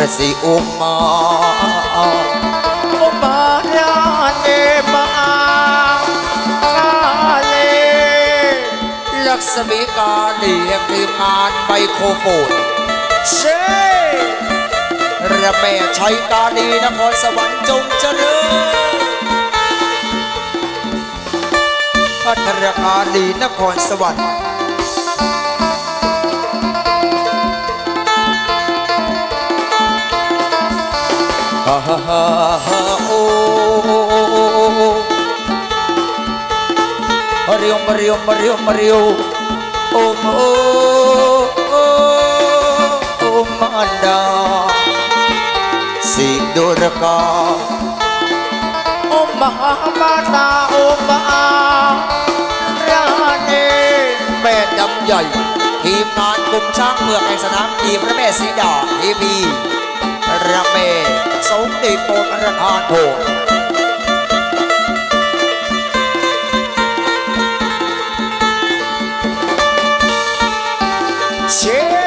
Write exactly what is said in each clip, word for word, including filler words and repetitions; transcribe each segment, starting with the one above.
si Uma Uma Rani Kali ลักษมีกาลีแห่งทีมงานไมโครโฟนเชระแม่ชัยกาลีนครสวรรค์จงเจริญพัทรกาลีนครสวรรค์ฮ่าฮ่าฮ่าฮ่าโอ้มาริโอมาริโอมาริโอมาริโอโอ้โอ้โอ้โอ้มันดาสิดุรกาโอ้มหามาตาโอ้มหาราณีแม่ดำใหญ่ทีมงานกลุ่มช้างเผือกในสนามทีมพระแม่สีดาทีวีระเมสงติโปรดประทานโพเช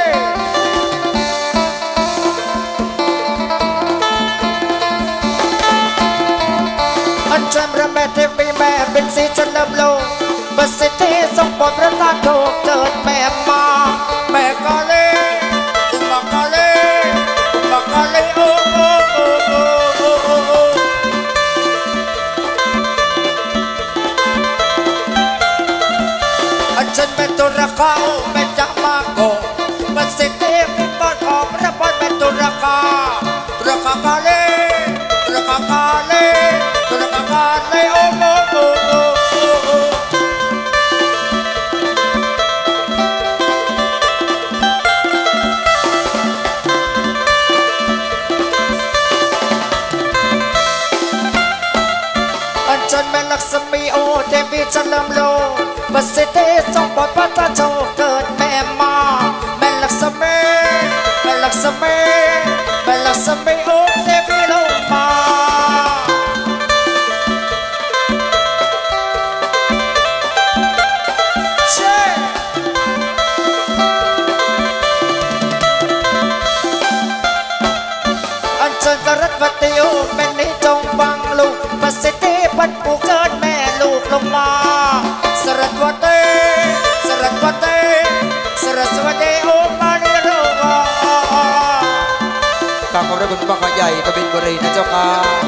อันจันระเมเทวีแม่เป็นสีจันทร์โลกประสิทธิทรงโปรดประทานโชคเกิดแม่มาแม่กาลีอุมากาลีอุมากาลีโอ้โอ้โอ้โอ้โอ้โอ้อันจันเป็นตัวรักเขาเป็นจักมาโกประสิทธิพิมพ์ของพระพรเป็นตัวรักเขารักกาลีรักกาลีรักกาลีโอ้โอ้โอ้โอ้โอ้จันแม่ลักษมีโอเทวีจันเริ่มโลประสิทธิทรงโปรดพระเจ้าเกิดแม่มาแม่ลักษมีแม่ลักษมีแม่ลักษมีโอเทวีลงมาเช่อันจันสรัตวติโอแม่นี้จงฟังลูกประสิทธิพันผู้เกิดแม่ลูกลงมาสรัตวติสรัตวติสรัสวติโอมานิโรวาข้าขอบพระคุณพระใหญ่กบินบุรีนะเจ้าค่ะ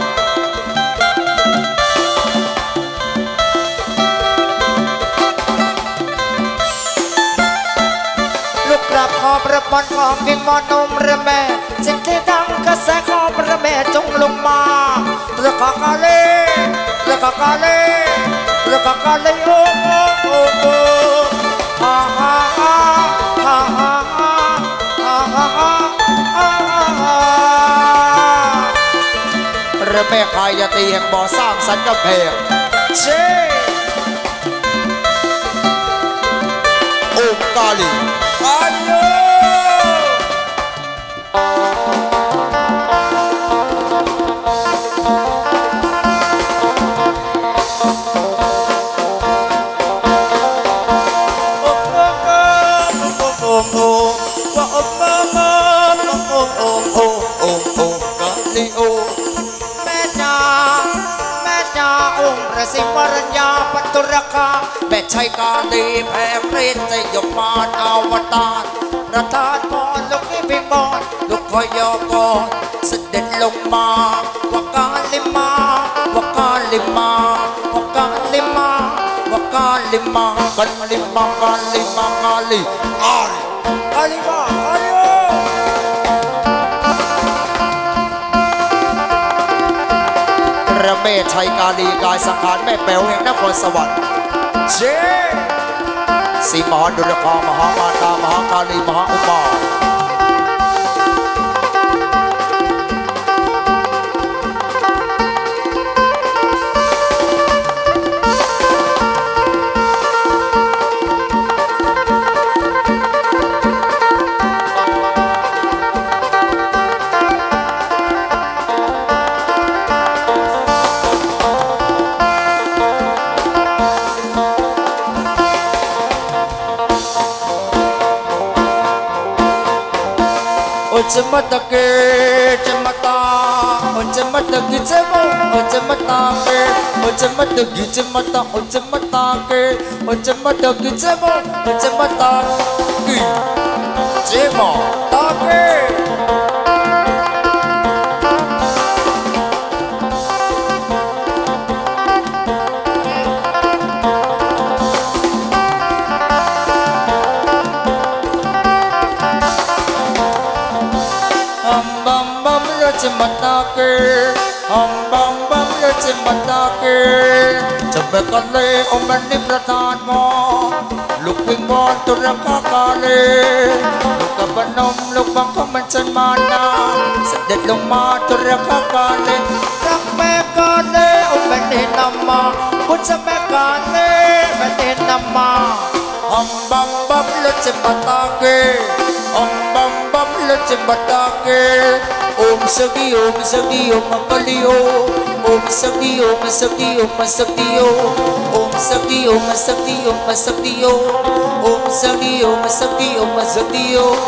ลูกกราบขอพระพรของพิมพ์มอนมระแม่สิ่งที่ดังกระแสขอพระแม่จงลงมารักกาลีรักกาลีรักกาลีโอ้โอ้โอ้โอ้ฮ่าฮ่าฮ่าฮ่าฮ่าฮ่าฮ่าฮ่าระแม่ขายตีแห่งบ่อสร้างสรรค์กำแพงเชโอ้กาลีอายุสิวรัญญาปัตตุรคาแม่ชัยกาลีแผ่เปรตใจยกมานอวตารประทานพรลูกนี้พิมพ์บอนลูกคอยยอกอนเสด็จลงมาวกาลิมาวกาลิมาวกาลิมาวกาลิมากันลิมากาลิมากาลิอาลิอาลิมาอาลิพระแม่ชัยกาลีกายสังขารแม่แป๋วแห่งนครสวรรค์เชสีมหาดุลภามหามาตามหากาลีมหาอุมา Ujamatake, Jamata, Ujamatake, Jamo, Ujamatake, Ujamatake, Jamata, Ujamatake, Ujamatake, Jamo, Ujamatake, Jamo, Take. Matake, Om Bam Bam Luci Matake, Coba kali Om Bani Pratama, Luping Bon Turang Kakale, Luka Banom Lupang Kemencan Mana, Sedet Luma Turang Kakale, Rak Mekane Om Bani Nama, Puja Mekane Bani Nama, Om Bam Bam Luci Matake, Om Bam Bam Luci Matake. Om Sakti Om Sakti Om Akali Om Sakti Om Sakti Om Sakti Om Sakti Om Sakti Om Sakti Om Sakti Om Sakti Om Sakti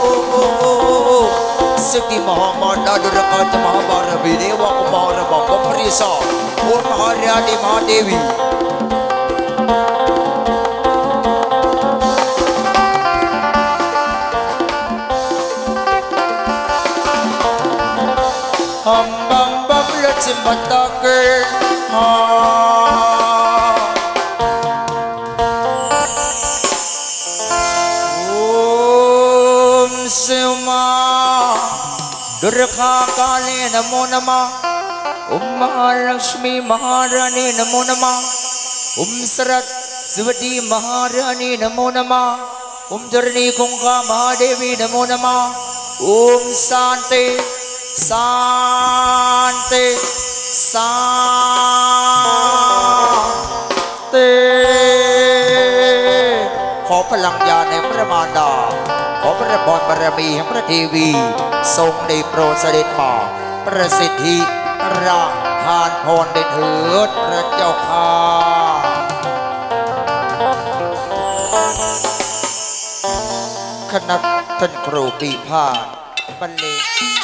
Sakti Mahamada Durakata Mahabaravi Dewa Kumaraba Paprisa Om Maharyadi Mahadevi Om Bam Bam Luci Matake Om Sema Durga Kali Namo Namah Om Mahalakshmi Maharani Namo Namah Om Sarat Svati Maharani Namo Namah Om Jarni Kungka Mahadevi Namo Namah Om Santi Santi Santi ขอพลังญาณแห่งพระมารดาขอพระพรบารมีแห่งพระเทวีทรงได้โปรดเสด็จมาประสิทธิประทานพรได้เถิดพระเจ้าค่ะคณะท่านครูปีพาสบรรเลง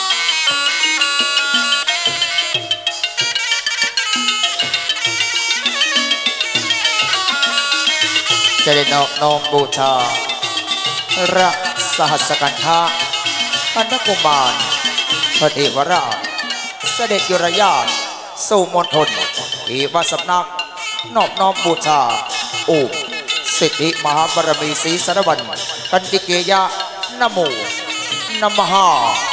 จะได้นอบน้อมบูชาพระสหัสกันทะอันกุมารพระเทวราชเสด็จยุรญาติสู่มณฑลอีวาสำนักนอบน้อมบูชาโอสิทธิมหาบารมีศรีสารวัตรกันติเกยะนะโมนะมหา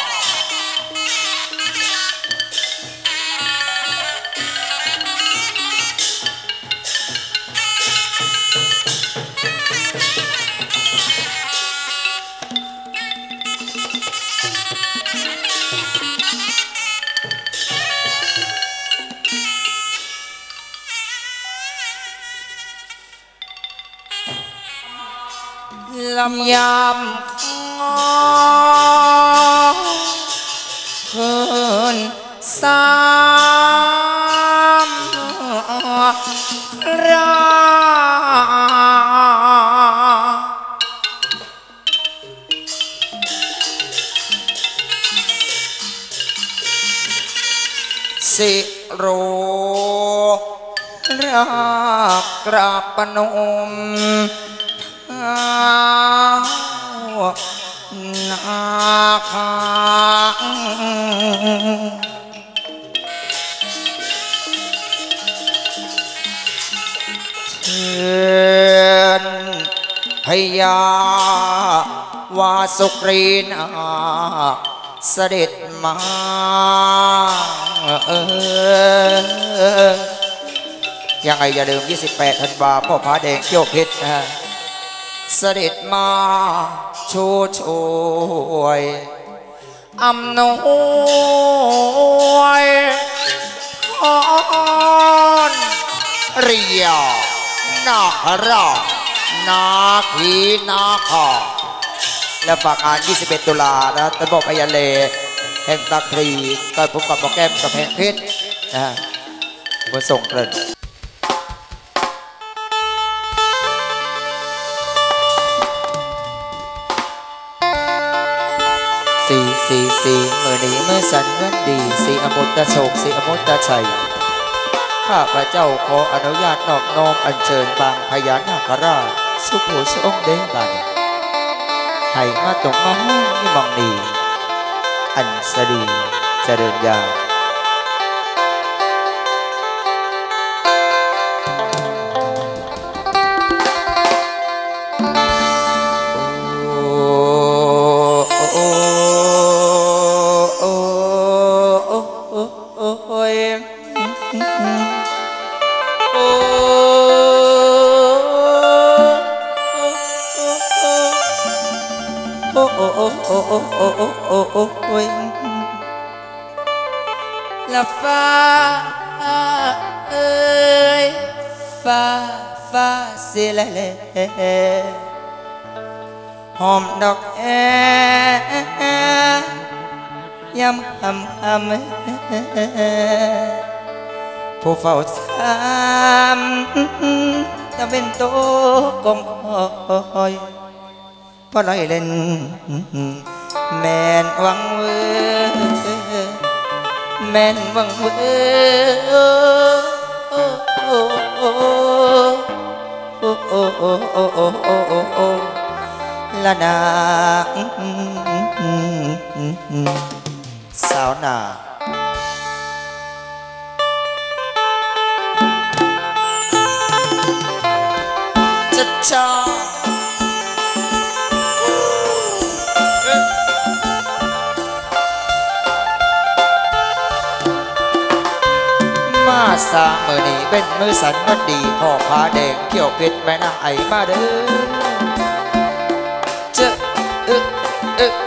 ลำยำคืนสามราสิโรรักกราบปนมนาคาเชิญพญาวาสุกรีนาเสด็จมาเออยังไงอย่าลืมยี่สิบแปดธันวาพ่อพระแดงเขี้ยวเพชรนะเสด็จมาช่วยช่วยอำนวยพรเรียนาคราชนาคีนาคาและฝากงานยี่สิบเอ็ดตุลานะตะบอกพยาเลแห่งตะครีก็พบกับโปรแกรมกับแห่งเพชรนะบนส่งเกินสสี่สี่สี่มือนี้เมื่อสันเงินดีสีอมุตตะโศกสีอมุตตะชัยข้าพระเจ้าขออนุญาตนอบน้อมอัญเชิญบางพญานาคราชสุโขสองเดบันให้มาตกมาห้องนิมองนีอันสดีเจริญญาละฟ้าเอ้ยฟ้าฟ้าเสียแลหอมดอกแอยำคำคำผู้เฝ้าสามจะเป็นโตกองคอยพอลอยเล่นแม่นวังเวแม่นวังเวละนาสาวนาจะชอมาสามือนี้เป็นมือสันมันดีพ่อพาแดงเขี้ยวเพชรแม่นางไอมาเด้อเจ้าเอ๊ะเอ๊ะ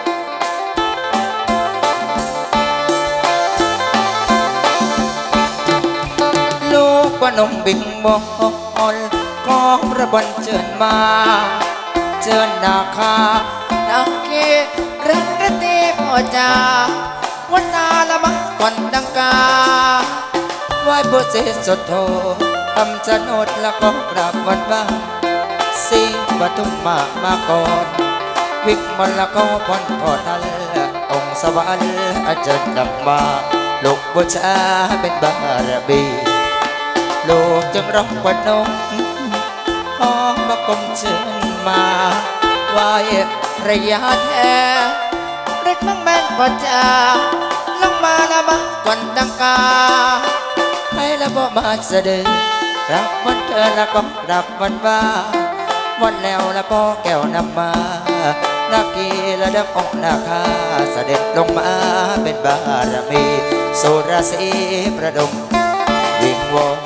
ลูกว่านมบิ่งบอลก็ระบันเจิญมาเจิญนาคานาเกรักระเตพ่อจ่าวันตาละมักก่อนดังกาไหว้บุเสสดโททำจะโนดแล้วก็กราบวันบ้างสีปทุมมามาก่อนวิกมลแล้วก็พรพอทันองค์สวรรค์อาจารย์ดังมาลูกบูชาเป็นบารมีลูกจึงร้องวันนงขอมากรมเชิญมาไหว้ระยะแท้เรียกมั่งแม่นพ่อจ่าลงมาละมาก่อนดังกาให้ละบ่มาเสด็จรับวันเธอละก็รับวันว่าวันแล้วละก็แก้วนำมานากีละดับองค์นาคาเสด็จลงมาเป็นบารมีสุรสีประดมวิงวอน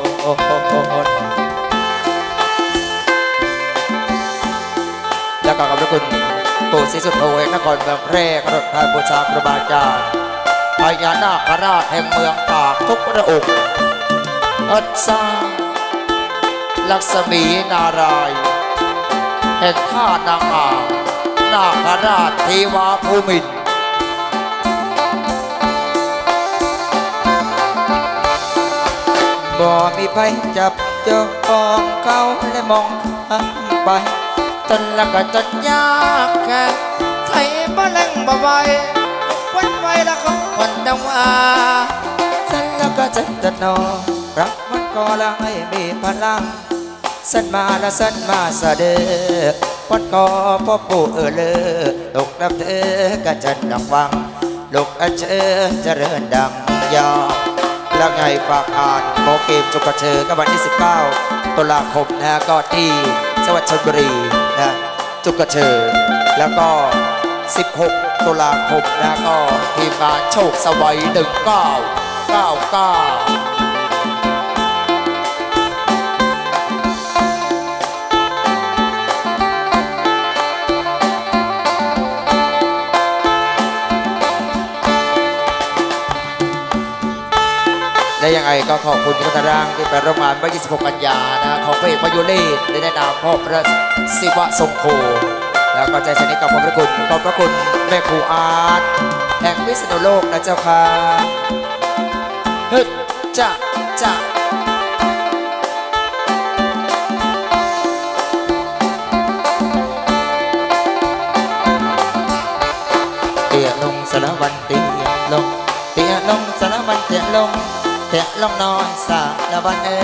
แล้วก็ขอบคุณปู่ศรีสุโธแห่งนครเมืองแพร่กระโดดทางบูชาครูบาอาจารย์พญานาคราชแห่งเมืองปากทุกพระองค์อัศสาลักษมีนารายณ์แห่งท่านางอานาคราชเทวาภูมินทร์บ่มีไผจับเจ้าของเขาและมองข้ามไปจนละก็จนยากแค่ไทยบ่แรงบ่ไหววันไว้ละก็วันดังว่าฉันละก็จะจะนอนรักมันก็ละให้มีพลังสันมาละสันมาเสด็จวันก็พ่อปู่เออเลอลูกนับเธอกระจันดังวังลูกอันเชอเจริญดังยาวแล้วไงฝากอ่านโมเกมจุกกระเชอกับวันที่สิบเก้าตุลาคมนะก็ที่จังหวัดชลบุรีนะจุกกระเชอแล้วก็สิบหกตุลาคมนะก็ทีมงานโชคสวัยหนึ่งเก้าเก้าเก้าและยังไงก็ขอบคุณคุณตารางที่ไปร่วมงานเมื่อยี่สิบหกกันยานะของพระเอกมายุรีได้แนะนำพ่อพระศิวะทรงโคแล้วก็ใจสนิทกับขอบพระคุณขอบพระคุณแม่ครูอาร์ตแห่งพิษณุโลกนะเจ้าค่ะฮึดจะจะเอียารวันเตียลงเตียลงสารวันเตียลงเตียลงนอนสารวันเอ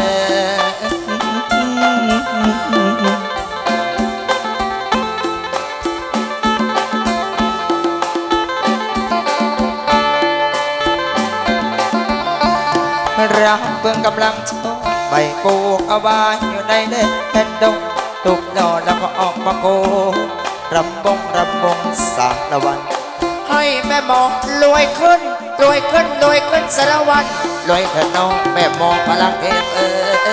รักเบื้องกำลังโชว์ใบปลูกเอาไว้อยู่ในเด่นดงตุกดอแล้วก็ออกมาโกรำบงรำบงสารวันให้แม่หมอรวยขึ้นรวยขึ้นรวยขึ้นสารวันรวยเถิดน้องแม่หมอพลังเทพเอ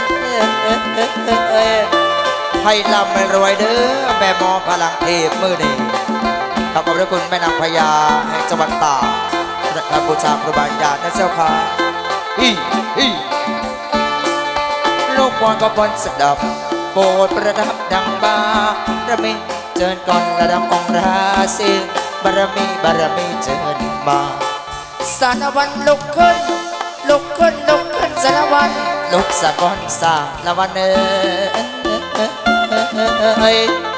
อให้ลำไม่รวยเด้อแม่หมอพลังเทพมือนี่ขอบพระคุณแม่นางพญาแห่งจังหวัดตากพระบูชาครูบาอาจารย์นะเจ้าค่ะอีอีลูกบอลก็บอลสดับโปรดประดับดังบารมีเจิญก่อนระดับองค์ราศีบารมีบารมีเจิญมาสารวันลุกขึ้นลุกขึ้นลุกขึ้นสารวันลุกสะก้อนสารวันเอ้ย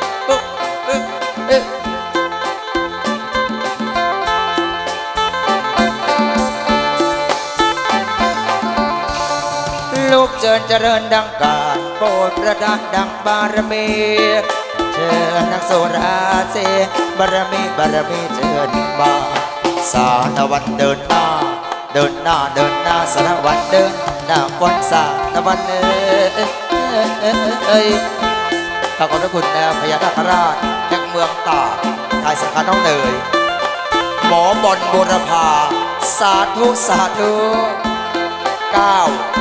ลูกเจริญเจริญดังการโปรดประดับดังบารมีเชิญนักโสราเสบารมีบารมีเชิญมาสารวันเดินหน้าเดินหน้าเดินหน้าสารวันเดินหน้าก้นสารวันเอ้ยขอบคุณนะพญานาคราชแห่งเมืองตากทายสังฆน้องเนยหมอบอลบุรพาสาธุสาธุเก้า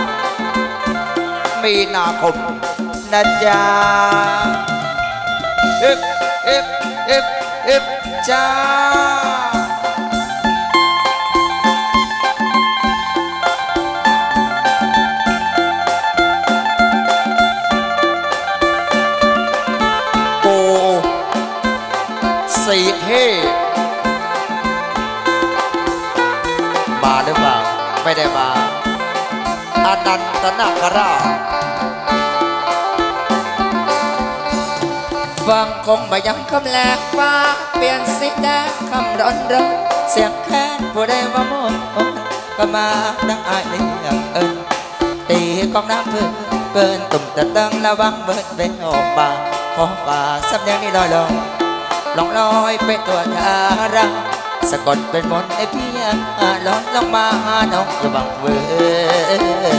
มีนาคมนะจ๊ะเอฟเอฟเอฟเอฟจ้าโกสีเฮมาหรือเปล่าไม่ได้มาอนันตนาคราชฟังคงมายังคำแหลกฟ้าเปลี่ยนสีแดงคำร้อนร้อนเสียงแค้นผู้ใดว่าโมดก็มาดังอายเรียกเอิญตีกองน้ำเพื่อเกินตุ่มตะตังระวังเบิดเป็นออกมาขอฝ่าสำเนียงนี้ลอยลงลองลอยเป็นตัวทาราสะกดเป็นมนต์ไอ้พี่ร้อนลงมาน้องระวังเว้ย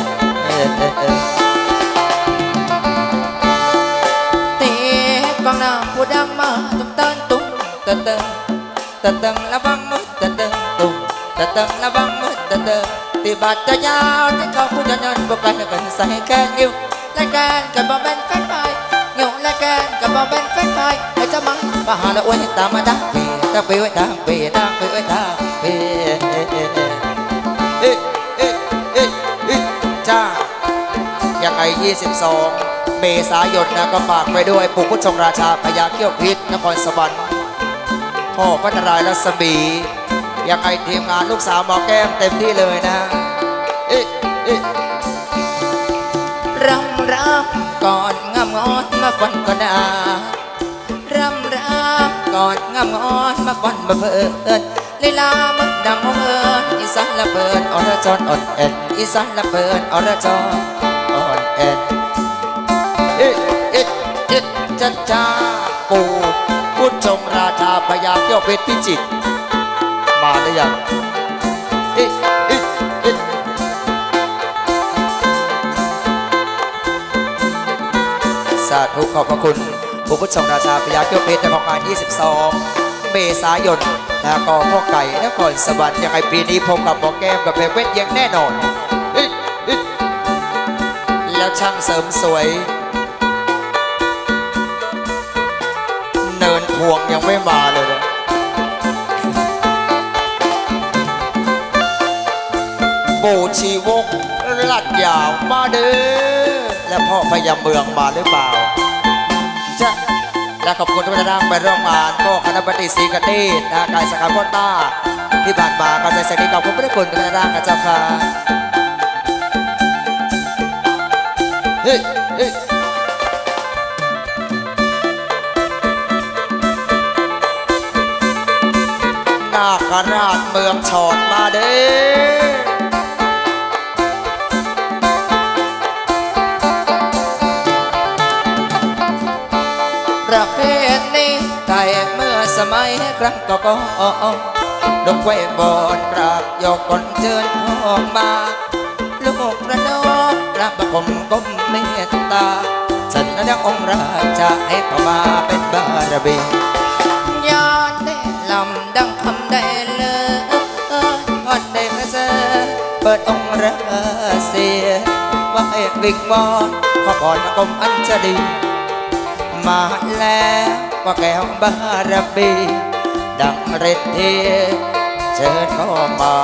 ตีกองน้ำผู้ดังมาตุ้มเต้นตุ้มเต้นเต้นเต้นเต้นระวังมือเต้นเต้นตุ้มเต้นเต้นระวังมือเต้นเต้นตีบาดจะยาวที่เขาผู้จะยันบุกกันกันใส่แค่นิ้วและแกนกับบ่เป็นแฟนไปนิ้วและแกนกับบ่เป็นแฟนไปไอ้เจ้ามังมาหาละอ้วนตามมาดักปีดักปีไว้ทางปีดักปีไว้ทางปีเอ๊ะเอ๊ะเอ๊ะเอ๊ะเอ๊ะจ้ายังไงยี่สิบสองเมษายนนะก็ฝากไปด้วยปู่พุทธชงราชาพญาเขี้ยวพิษนครสวรรค์พ่อพัฒนายรัศมียังไงทีมงานลูกสาวหมอแก้มเต็มที่เลยนะเอ๊ะเอ๊ะรำรำก่อนงามงอนมาฟันก็ดารำรำก่อนงามงอนมาฟันมาเพิ่นลีลามันดังมองเอิญอีสานละเปิดอรจรอ่อนเอ็นอีสานละเปิดอรจรอ่อนเอ็นเอ๊ะเอ๊ะเอ๊ะจ้าจ้าปู่พุทธชงราชาพญาเขี้ยวเพชรพิจิตรมาได้ยังเอ๊ะเอ๊ะเอ๊ะสาธุขอบพระคุณปู่พุทธชงราชาพญาเขี้ยวเพชรในของงานยี่สิบสองเมษายนแล้วก็พ่อไก่นครสวรรค์ยังไงปีนี้พบกับหมอแก้มกับเพลงเวทยังแน่นอนแล้วช่างเสริมสวยเนินพวงยังไม่มาเลยนะโบชีวกลัดยาวมาเด้อและพ่อพญาเมืองมาหรือเปล่าจะและขอบคุณทุกท่านไปร่วมงานก็คณะปฏิศรีกเทศนะกายสาขาพ่อต้าที่ผ่านมาก็ใจแสดงขอบคุณพระคุณทุกท่านนะเจ้าค่ะเฮ้ยเฮ้ยนนาคราชเมืองชอนมาเด้ประเพณีไทยเมื่อสมัยครั้งก็ก็ดกไว้บอนกราบยกคนเชิญทองมาลูกระนองกราบประคมก้มเมตตาฉันและองค์ราชาให้เข้ามาเป็นบารมียานได้ลำดังคำได้เลยพอดได้กระเซเปิดองค์ราเสียว่าให้วิกมอนขอพรกรมอัญชลีมาแล้วว่าแก้วบารมีดังเร็ดเทเชิญเข้ามา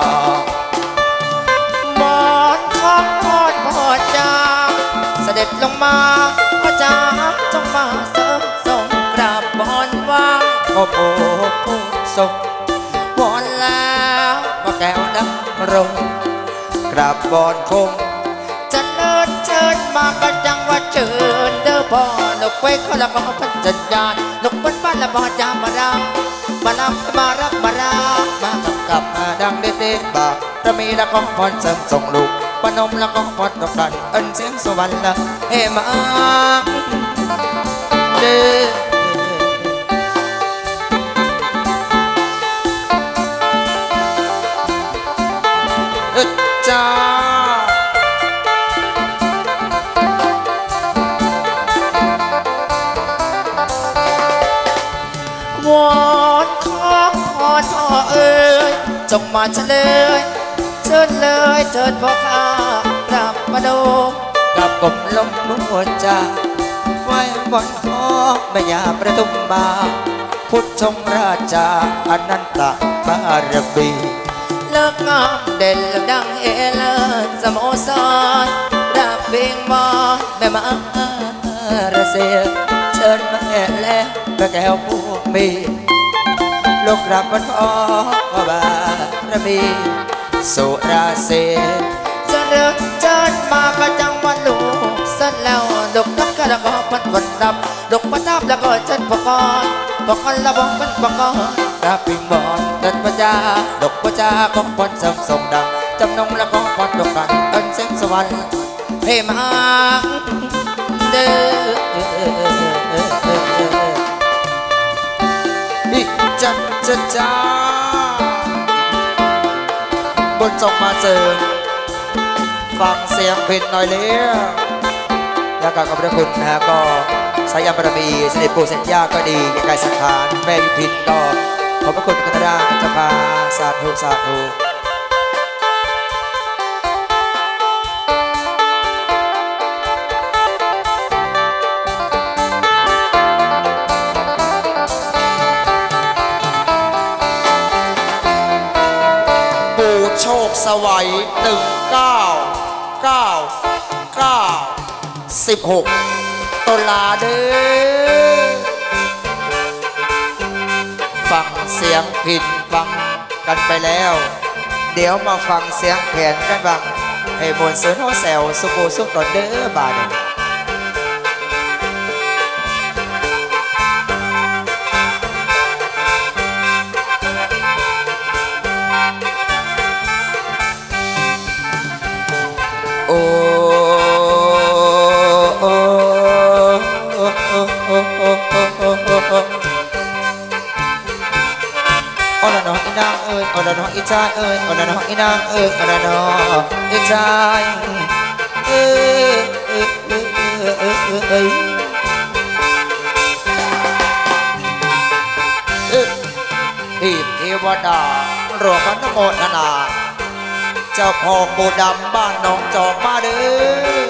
บอนข้องพอดพอดจาเสด็จลงมาพ่อจ๋าจงมาเสริมทรงกราบบอนว่าขอโปรดทรงบอนแล้วว่าแก้วดำรงกราบบอนคงจะเลิศเชิญมากระจังว่าเชิญเด้อพ่อลกไว้เขาละก็พันจันยานลกบนบ้านละบ่จามารามาลำมารับมารามากับกับมาดังเด็ดๆบากจะมีละก็พรเสริมส่งลูกปนมละก็พรตกกันอันเสียงสวรรค์ละเฮมาเด้อจ้าวอนขอขอท่อเอ่ยจงมาเฉลยเชิญเลยเชิญพ่อข้ากลับมาดูกับกบลมหัวใจไว้บนคอแม่ยาประตุมมาพุทธชงราชาอนันตบารมีเลิกงามเด่นเลิกดังเอเลสโมสรรับเพียงมอแม่มาระเสียเชิญมาแก่แล้วแม่แก้วผู้มีลูกรับบนคอบารมีสุราเสเจริญเจิญมากระจังวันลูกสั้นแล้วลูกนักกระก็พันวันดับลูกประทับแล้วก็เชิญปกรณ์ปกรณ์ละบอกเป็นปกรณ์รับพิมบอนเดินประจาลูกประจากองพรเสริมส่งดังจำนงและกองพรดกกันเอินเสียงสวรรค์ให้มาเด้อจันจันจ้าบนจงมาเจอฟังเสียงเพลงหน่อยเลี้ยอยากกับพระคุณนะก็สายยามบารมีเสด็จปู่เสด็จย่าก็ดีกายสังขารแม่ยุพินก็ขอบพระคุณกันได้จะพาสาธุสาธุโชคสวัยหนึ่งเก้าเก้าเก้าสิบหกตุลาเด้อฟังเสียงผิดฟังกันไปแล้วเดี๋ยวมาฟังเสียงแขนกันบ้างให้มวลเสือโนแซวสุโขสุขตนเด้อบาดโอ้โอ้โอ้โอ้โอ้โอ้โอ้โอ้โอ้ละน้องอีนางเอ้ยโอ้ละน้องอีชายเอ้ยโอ้ละน้องอีนางเอ้ยโอ้ละน้องอีชายเอ้ยเอ้ยเอ้ยเอ้ยเอ้ยเอ้ยเอ้ยทีมเทวดารวมกันทั้งหมดนานาเจ้าพ่อโกดำบ้านหนองจอกมาเด้อ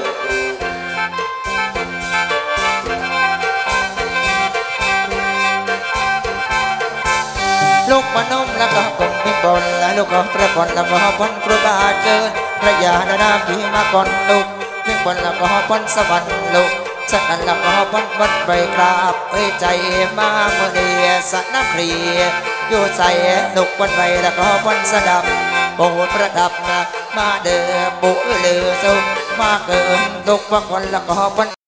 ลูกมานมแล้วก็คงมีบนและลูกก็ประกอนแล้วก็พ้นครูบาเจิญพระยานานาพี่มาก่อนลูกมีบนแล้วก็พ้นสวรรค์ลูกฉันนั้นแล้วก็พ้นบนไปกราบเอ้ยใจมาเมื่อเดียสนับครีอยู่ใจลูกบนไปแล้วก็พ้นสดับโปรดประดับนะมาเด้อบุเลือสุมาเกินลูกบางคนแล้วก็พ้น